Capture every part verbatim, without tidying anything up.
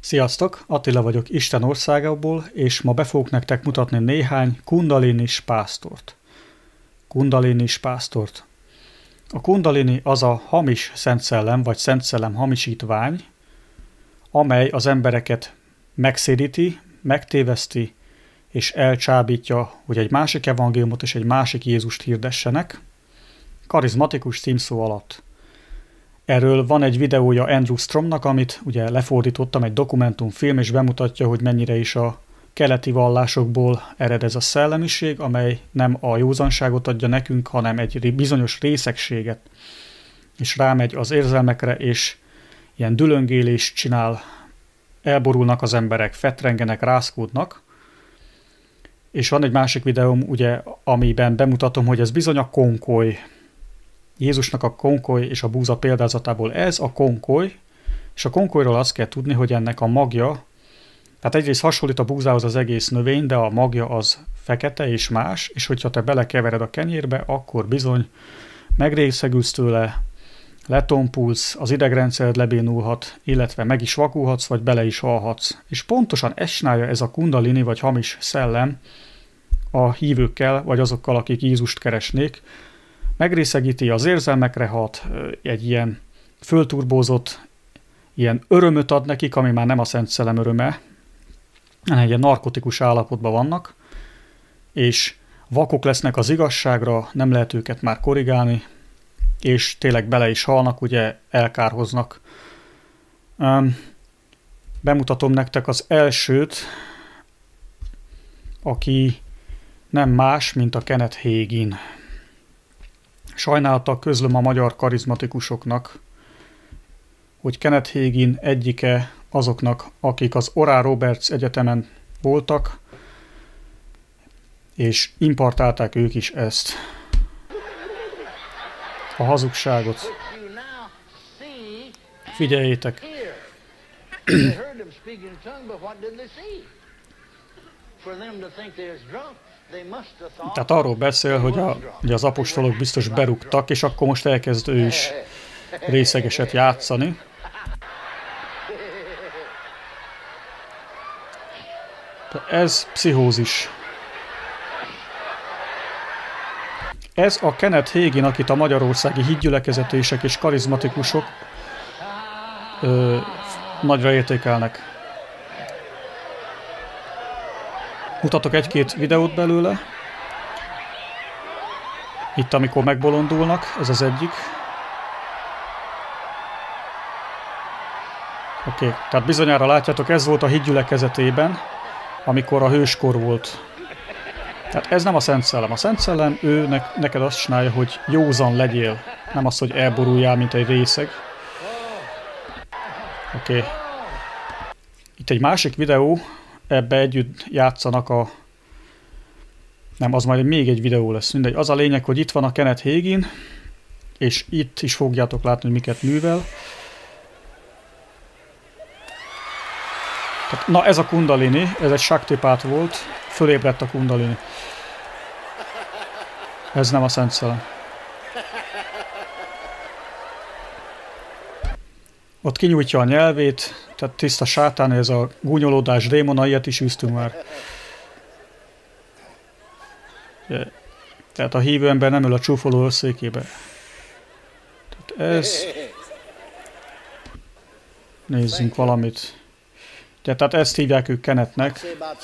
Sziasztok! Attila vagyok Isten országából, és ma be fogok nektek mutatni néhány kundalinis pásztort. Kundalinis pásztort. A kundalini az a hamis szent szellem, vagy szent szellem hamisítvány, amely az embereket megszédíti, megtéveszti, és elcsábítja, hogy egy másik evangéliumot és egy másik Jézust hirdessenek, karizmatikus címszó alatt. Erről van egy videója Andrew Stromnak, amit ugye lefordítottam, egy dokumentumfilm, és bemutatja, hogy mennyire is a keleti vallásokból ered ez a szellemiség, amely nem a józanságot adja nekünk, hanem egy bizonyos részegséget, és rámegy az érzelmekre, és ilyen dülöngélést csinál, elborulnak az emberek, fetrengenek, rázkódnak. És van egy másik videóm, ugye, amiben bemutatom, hogy ez bizony a konkoly. Jézusnak a konkoly és a búza példázatából ez a konkoly, és a konkolyról azt kell tudni, hogy ennek a magja, tehát egyrészt hasonlít a búzához az egész növény, de a magja az fekete és más, és hogyha te belekevered a kenyérbe, akkor bizony megrészegülsz tőle, letompulsz, az idegrendszered lebénulhat, illetve meg is vakulhatsz, vagy bele is halhatsz. És pontosan ezt csinálja ez a kundalini vagy hamis szellem a hívőkkel, vagy azokkal, akik Jézust keresnék. Megrészegíti, az érzelmekre hat, egy ilyen fölturbózott, ilyen örömöt ad nekik, ami már nem a Szent Szellem öröme, hanem egy ilyen narkotikus állapotban vannak, és vakok lesznek az igazságra, nem lehet őket már korrigálni, és tényleg bele is halnak, ugye elkárhoznak. Um, bemutatom nektek az elsőt, aki nem más, mint a Kenneth Hagin. Sajnálattal közlöm a magyar karizmatikusoknak, hogy Kenneth Hagin egyike azoknak, akik az Oral Roberts Egyetemen voltak, és importálták ők is ezt. A hazugságot. Figyeljétek! Tehát arról beszél, hogy, a, hogy az apostolok biztos berúgtak, és akkor most elkezd ő is részegeset játszani. De ez pszichózis. Ez a Kenneth Hagin, akit a magyarországi hídgyülekezetések és karizmatikusok ö, nagyra értékelnek. Mutatok egy-két videót belőle. Itt, amikor megbolondulnak, ez az egyik. Oké, okay. Tehát bizonyára látjátok, ez volt a hídgyülekezetében, amikor a hőskor volt. Tehát ez nem a Szent Szellem. A Szent Szellem, ő ne, neked azt csinálja, hogy józan legyél. Nem az, hogy elboruljál, mint egy részeg. Oké. Okay. Itt egy másik videó, ebbe együtt játszanak a... Nem, az majd még egy videó lesz, mindegy. Az a lényeg, hogy itt van a Kenneth Hagin, és itt is fogjátok látni, hogy miket művel. Tehát, na ez a kundalini, ez egy saktipát volt, fölébredt a kundalini. Ez nem a Szent Szellem. Ott kinyújtja a nyelvét, tehát tiszta sátán, ez a gúnyolódás démona, ilyet is üztünk már. Tehát a hívő ember nem ül a csúfoló összékébe. Tehát ez... Nézzünk valamit. Tehát ezt hívják ők Kennethnek.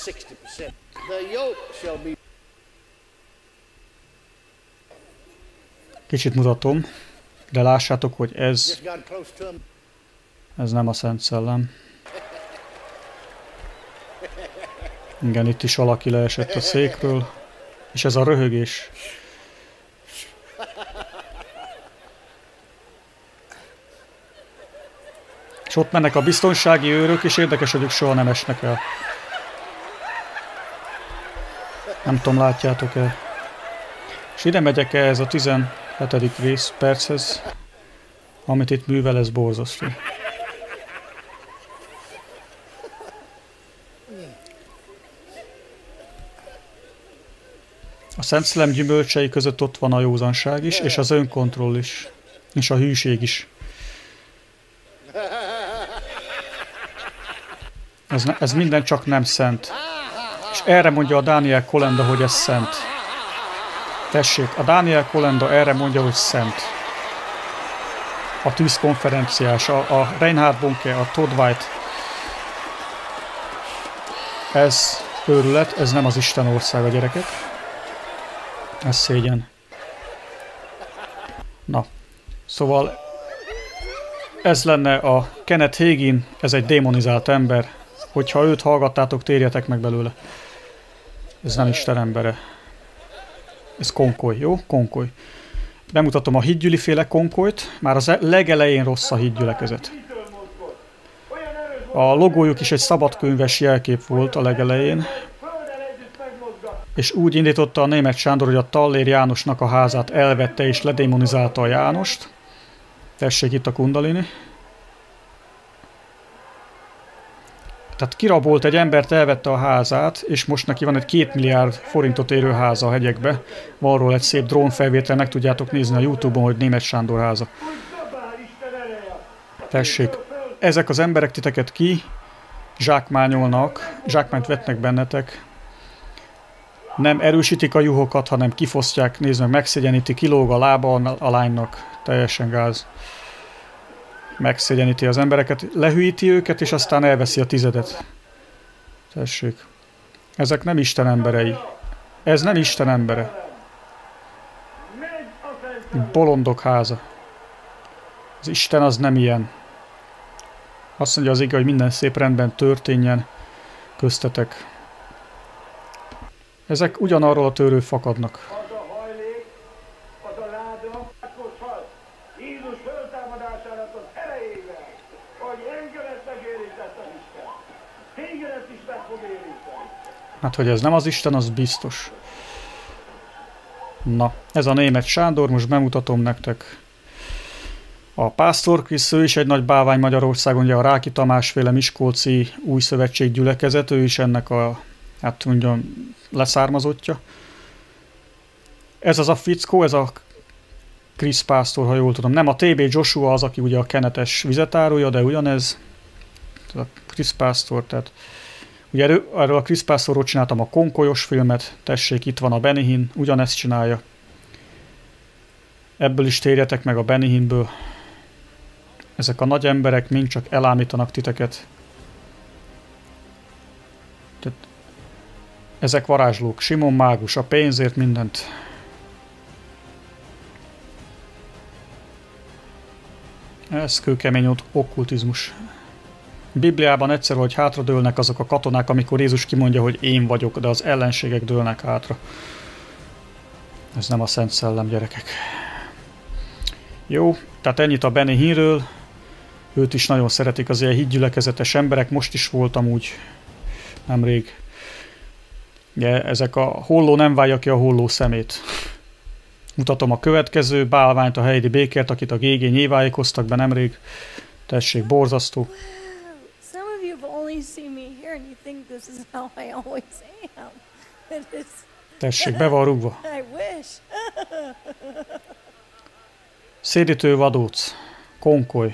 Kicsit mutatom, de lássátok, hogy ez... Ez nem a Szent Szellem. Igen, itt is valaki leesett a székről. És ez a röhögés. És ott mennek a biztonsági őrök, és érdekes, hogy ők soha nem esnek el. Nem tudom, látjátok-e. És ide megyek el ez a tizenhetedik rész perchez, amit itt művel, ez borzasztó. A Szent Szellem gyümölcsei között ott van a józanság is, és az önkontroll is, és a hűség is. Ez, ne, ez minden csak nem szent. És erre mondja a Daniel Kolenda, hogy ez szent. Tessék, a Daniel Kolenda erre mondja, hogy szent. A tűzkonferenciás, a, a Reinhard Bonke, a Todd White. Ez őrület, ez nem az Isten országa, gyerekek. Ez szégyen. Na, szóval ez lenne a Kenneth Hagin, ez egy démonizált ember. Hogyha őt hallgattátok, térjetek meg belőle. Ez nem Isten embere. Ez konkoly, jó? Konkoly. Bemutatom a hídgyüliféle konkolyt. Már az legelején rossz a hídgyülekezet. A logójuk is egy szabadkönyves jelkép volt a legelején. És úgy indította a német Sándor, hogy a Tallér Jánosnak a házát elvette és ledémonizálta a Jánost. Tessék itt a Kundalini. Tehát kirabolt egy embert, elvette a házát, és most neki van egy két milliárd forintot érő háza a hegyekbe. Van róla egy szép drónfelvétel, meg tudjátok nézni a YouTube-on, hogy német Sándor háza. Tessék, ezek az emberek titeket ki zsákmányolnak, zsákmányt vetnek bennetek. Nem erősítik a juhokat, hanem kifosztják, nézd meg, megszégyeníti, kilóg a lába a lánynak, teljesen gáz. Megszégyeníti az embereket, lehűíti őket, és aztán elveszi a tizedet. Tessék. Ezek nem Isten emberei. Ez nem Isten embere. Bolondok háza. Az Isten az nem ilyen. Azt mondja az ige, hogy minden szép rendben történjen köztetek. Ezek ugyanarról a tőről fakadnak. Hát, hogy ez nem az Isten, az biztos. Na, ez a német Sándor, most bemutatom nektek. A Pásztor Krisz, ő is egy nagy bálvány Magyarországon, ugye a Ráki Tamásféle miskolci új szövetség gyülekezet, ő is ennek a, hát mondjam, leszármazottja. Ez az a fickó, ez a Krisz pásztor, ha jól tudom. Nem, a té bé Joshua az, aki ugye a kenetes vizetárója, de ugyanez. A Krisz pásztor, tehát ugye erről, erről a Krisz pásztorról csináltam a konkolyos filmet, tessék, itt van a Benny Hinn, ugyanezt csinálja. Ebből is térjetek meg a Benny Hinnből. Ezek a nagy emberek mind csak elámítanak titeket. Tehát ezek varázslók, Simon mágus, a pénzért mindent. Ez kőkemény okkultizmus. Bibliában egyszer, hogy hátradőlnek azok a katonák, amikor Jézus kimondja, hogy én vagyok, de az ellenségek dőlnek hátra. Ez nem a Szent Szellem, gyerekek. Jó, tehát ennyit a Benny Hinnről. Őt is nagyon szeretik az ilyen hídgyülekezetes emberek. Most is voltam úgy nemrég. Ugye, ezek a holló nem válja ki a holló szemét. Mutatom a következő bálványt, a Heidi Bakert, akit a gé gé nyilvájékoztak be nemrég. Tessék, borzasztó. Tessék, be van rúgva. Szédítő vadóc, konkoly.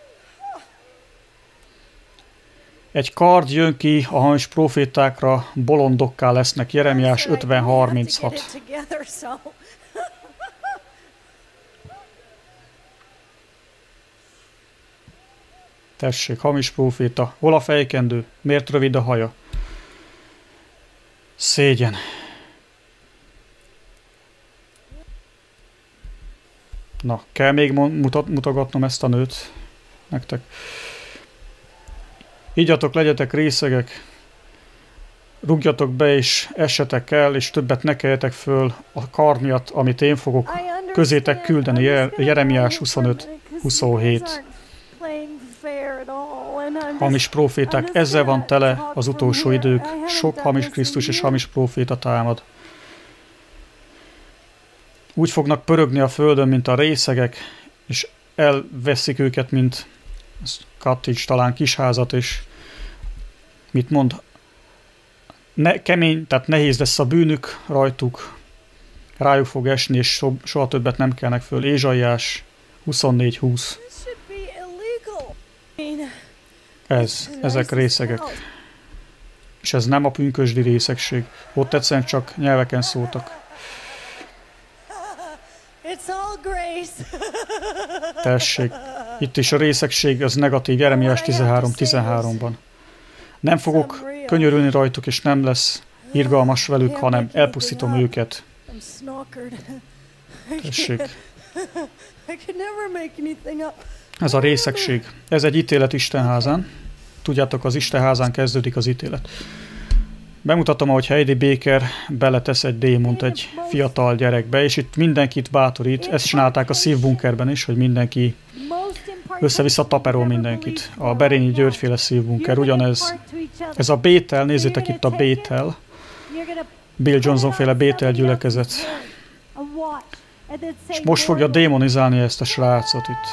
Egy kard jön ki a hamis profétákra, bolondokká lesznek. Jeremiás ötven harminchat. Tessék, hamis proféta. Hol a fejkendő? Miért rövid a haja? Szégyen. Na, kell még mutat, mutogatnom ezt a nőt nektek. Igyatok, legyetek részegek, rúgjatok be és essetek el, és többet ne keljetek föl a kar miatt, amit én fogok közétek küldeni. Jeremiás huszonöt huszonhét. Hamis proféták, ezzel van tele az utolsó idők, sok hamis Krisztus és hamis proféta támad. Úgy fognak pörögni a földön, mint a részegek, és elveszik őket, mint cottage, talán kisházat, és mit mond? Ne, kemény, tehát nehéz lesz a bűnük rajtuk, rájuk fog esni, és so, soha többet nem kelnek föl. Ézsaiás huszonnégy húsz. Ez, ezek részegek. És ez nem a pünkösdi részegség. Ott egyszerűen csak nyelveken szóltak. Tessék, itt is a részegség, az negatív, Jeremiás tizenhárom tizenháromban. Nem fogok könyörülni rajtuk, és nem lesz irgalmas velük, hanem elpusztítom őket. Tessék. Ez a részegség. Ez egy ítélet Istenházán. Tudjátok, az Istenházán kezdődik az ítélet. Bemutatom, ahogy Heidi Baker beletesz egy démont egy fiatal gyerekbe, és itt mindenkit bátorít. Ezt csinálták a szívbunkerben is, hogy mindenki össze-vissza taperol mindenkit. A Berényi Györgyféle szívbunker, ugyanez. Ez a Bétel, nézzétek itt a Bétel. Bill Johnson féle Bétel gyülekezet. És most fogja démonizálni ezt a srácot itt.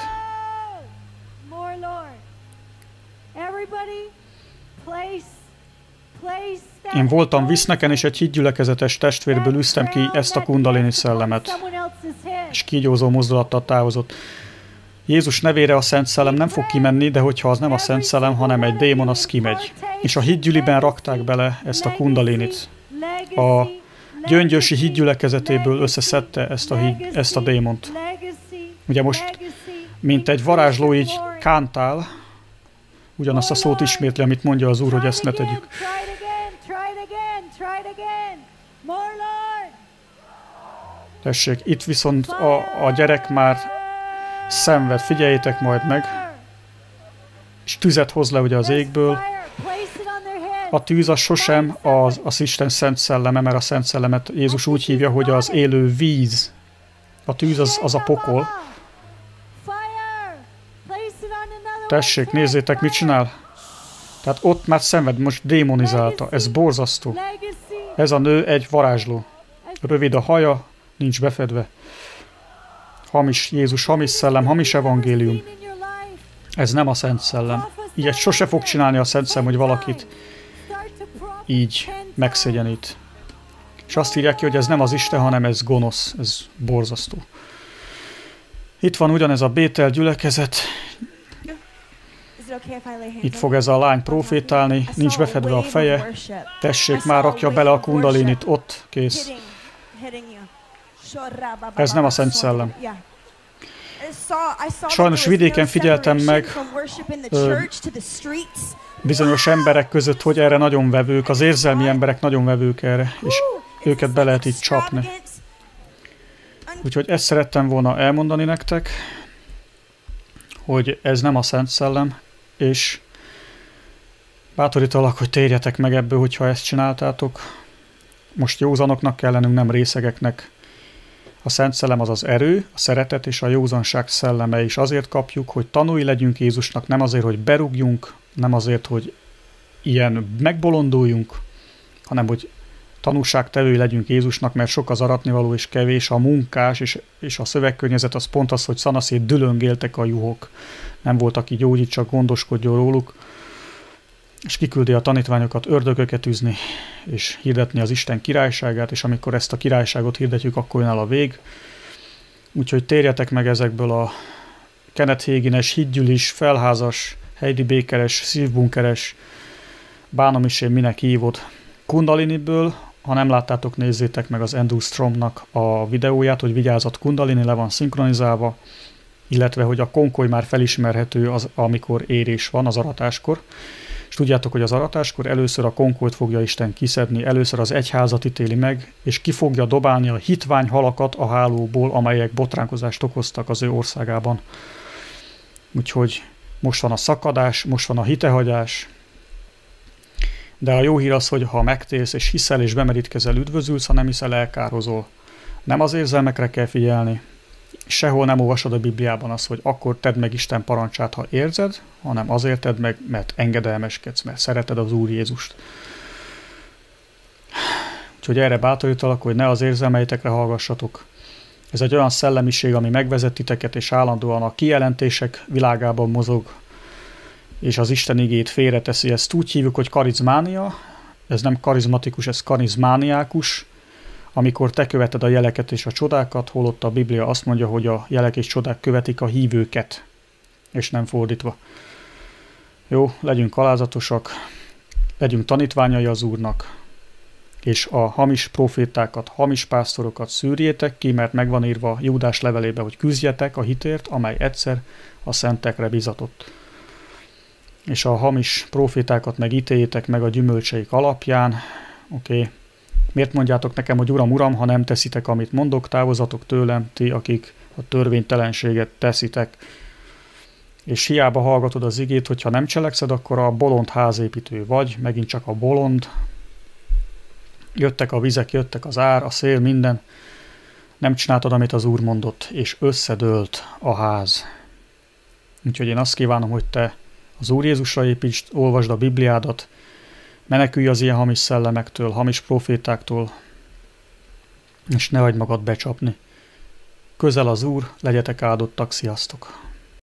Én voltam Viszneken, és egy hitgyülekezetes testvérből üztem ki ezt a kundalini szellemet. És kígyózó mozdulattal távozott. Jézus nevére a Szent Szellem nem fog kimenni, de hogyha az nem a Szent Szellem, hanem egy démon, az kimegy. És a hitgyüliben rakták bele ezt a kundalinit. A Gyöngyösi hitgyülekezetéből összeszedte ezt a, híd, ezt a démont. Ugye most, mint egy varázsló így kántál, ugyanazt a szót ismétli, amit mondja az Úr, hogy ezt ne tegyük. Tessék, itt viszont a, a gyerek már szenved, figyeljétek majd meg, és tüzet hoz le ugye az égből. A tűz az sosem az, az Isten Szent Szelleme, mert a Szent Szellemet Jézus úgy hívja, hogy az élő víz. A tűz az, az a pokol. Tessék, nézzétek, mit csinál. Tehát ott már szenved, most démonizálta. Ez borzasztó. Ez a nő egy varázsló. Rövid a haja, nincs befedve. Hamis Jézus, hamis szellem, hamis evangélium. Ez nem a Szent Szellem. Ilyet sose fog csinálni a Szent Szellem, hogy valakit így megszégyenít. És azt írják ki, hogy ez nem az Isten, hanem ez gonosz, ez borzasztó. Itt van ugyanez a Bétel gyülekezet. Itt fog ez a lány profétálni, nincs befedve a feje. Tessék, már rakja bele a kundalinit, ott, kész. Ez nem a Szent Szellem. Sajnos vidéken figyeltem meg ö, bizonyos emberek között, hogy erre nagyon vevők, az érzelmi emberek nagyon vevők erre, és őket be lehet így csapni. Úgyhogy ezt szerettem volna elmondani nektek, hogy ez nem a Szent Szellem, és bátorítalak, hogy térjetek meg ebből, hogyha ezt csináltátok. Most józanoknak kell lennünk, nem részegeknek. A Szent Szellem az az erő, a szeretet és a józanság szelleme, és azért kapjuk, hogy tanúi legyünk Jézusnak, nem azért, hogy berúgjunk, nem azért, hogy ilyen megbolonduljunk, hanem hogy tanúságtevői legyünk Jézusnak, mert sok az aratnivaló és kevés a munkás, és, és a szövegkörnyezet az pont az, hogy szanaszét dülöngéltek a juhok. Nem volt, aki gyógyít, csak gondoskodjon róluk, és kiküldi a tanítványokat ördögöket üzni, és hirdetni az Isten királyságát, és amikor ezt a királyságot hirdetjük, akkor jön el a vég. Úgyhogy térjetek meg ezekből a Kenneth Hagin-es, hitgyülis, felházas, Heidi Bakeres, szívbunkeres, bánom is én minek hívod kundaliniből. Ha nem láttátok, nézzétek meg az Andrew Stromnak a videóját, hogy vigyázat, kundalini le van szinkronizálva, illetve hogy a konkoly már felismerhető, az, amikor érés van, az aratáskor. És tudjátok, hogy az aratáskor először a konkolyt fogja Isten kiszedni, először az egyházat ítéli meg, és ki fogja dobálni a hitvány halakat a hálóból, amelyek botránkozást okoztak az ő országában. Úgyhogy most van a szakadás, most van a hitehagyás, de a jó hír az, hogy ha megtérsz és hiszel és bemerítkezel, üdvözülsz, ha nem hiszel, elkározol. Nem az érzelmekre kell figyelni, sehol nem olvasod a Bibliában azt, hogy akkor tedd meg Isten parancsát, ha érzed, hanem azért tedd meg, mert engedelmeskedsz, mert szereted az Úr Jézust. Úgyhogy erre bátorítalak, hogy ne az érzelmeitekre hallgassatok. Ez egy olyan szellemiség, ami megvezet titeket, és állandóan a kijelentések világában mozog, és az Isten igét félreteszi. Ezt úgy hívjuk, hogy karizmánia. Ez nem karizmatikus, ez karizmániákus. Amikor te követed a jeleket és a csodákat, holott a Biblia azt mondja, hogy a jelek és csodák követik a hívőket, és nem fordítva. Jó, legyünk alázatosak, legyünk tanítványai az Úrnak, és a hamis profétákat, hamis pásztorokat szűrjétek ki, mert megvan írva Júdás levelébe, hogy küzdjetek a hitért, amely egyszer a szentekre bizatott. És a hamis profétákat meg ítéljétek meg a gyümölcseik alapján. Oké. Okay. Miért mondjátok nekem, hogy Uram, Uram, ha nem teszitek, amit mondok, távozatok tőlem, ti, akik a törvénytelenséget teszitek. És hiába hallgatod az igét, hogyha nem cselekszed, akkor a bolond házépítő vagy, megint csak a bolond. Jöttek a vizek, jöttek az ár, a szél, minden. Nem csináltad, amit az Úr mondott, és összedőlt a ház. Úgyhogy én azt kívánom, hogy te az Úr Jézusra építsd, olvasd a Bibliádat, menekülj az ilyen hamis szellemektől, hamis profétáktól, és ne hagyd magad becsapni. Közel az Úr, legyetek áldottak, sziasztok!